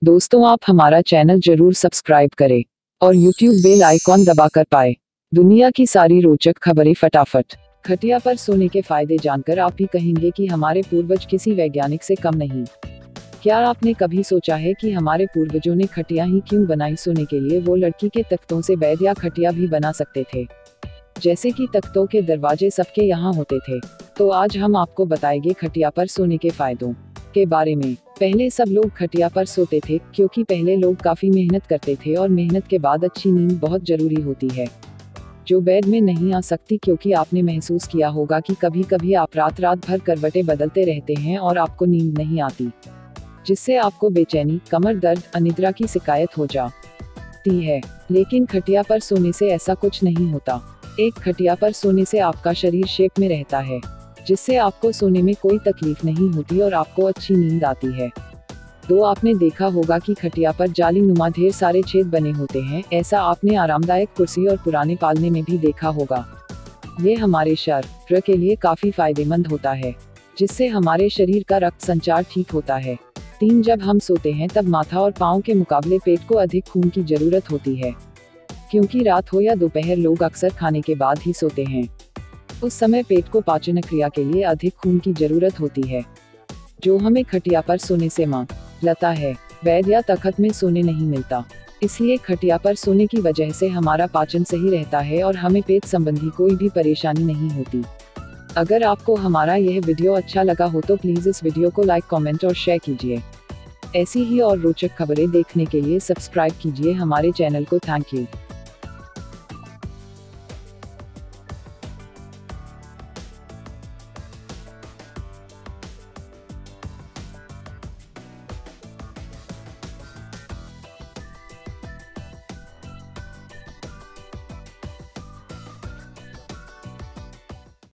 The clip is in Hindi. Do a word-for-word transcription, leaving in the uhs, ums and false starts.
दोस्तों, आप हमारा चैनल जरूर सब्सक्राइब करें और यूट्यूब बेल आइकॉन दबाकर पाए दुनिया की सारी रोचक खबरें फटाफट। खटिया पर सोने के फायदे जानकर आप भी कहेंगे कि हमारे पूर्वज किसी वैज्ञानिक से कम नहीं। क्या आपने कभी सोचा है कि हमारे पूर्वजों ने खटिया ही क्यों बनाई? सोने के लिए वो लड़की के तख्तों से बेड या खटिया भी बना सकते थे, जैसे कि तख्तों के दरवाजे सबके यहाँ होते थे। तो आज हम आपको बताएंगे खटिया पर सोने के फायदों के बारे में। पहले सब लोग खटिया पर सोते थे क्योंकि पहले लोग काफी मेहनत करते थे और मेहनत के बाद अच्छी नींद बहुत जरूरी होती है, जो बेड में नहीं आ सकती। क्योंकि आपने महसूस किया होगा कि कभी कभी आप रात रात भर करवटें बदलते रहते हैं और आपको नींद नहीं आती, जिससे आपको बेचैनी, कमर दर्द, अनिद्रा की शिकायत हो जाती है। लेकिन खटिया पर सोने से ऐसा कुछ नहीं होता। एक खटिया पर सोने से आपका शरीर शेप में रहता है, जिससे आपको सोने में कोई तकलीफ नहीं होती और आपको अच्छी नींद आती है। दो आपने देखा होगा कि खटिया पर जाली नुमा ढेर सारे छेद बने होते हैं। ऐसा आपने आरामदायक कुर्सी और पुराने पालने में भी देखा होगा। ये हमारे शरीर के लिए काफी फायदेमंद होता है, जिससे हमारे शरीर का रक्त संचार ठीक होता है। तीन जब हम सोते हैं तब माथा और पाँव के मुकाबले पेट को अधिक खून की जरूरत होती है, क्योंकि रात हो या दोपहर लोग अक्सर खाने के बाद ही सोते हैं। उस समय पेट को पाचन क्रिया के लिए अधिक खून की जरूरत होती है, जो हमें खटिया पर सोने से मिलता है। बेड या तख्त में सोने नहीं मिलता, इसलिए खटिया पर सोने की वजह से हमारा पाचन सही रहता है और हमें पेट संबंधी कोई भी परेशानी नहीं होती। अगर आपको हमारा यह वीडियो अच्छा लगा हो तो प्लीज इस वीडियो को लाइक, कमेंट और शेयर कीजिए। ऐसी ही और रोचक खबरें देखने के लिए सब्सक्राइब कीजिए हमारे चैनल को। Thank you.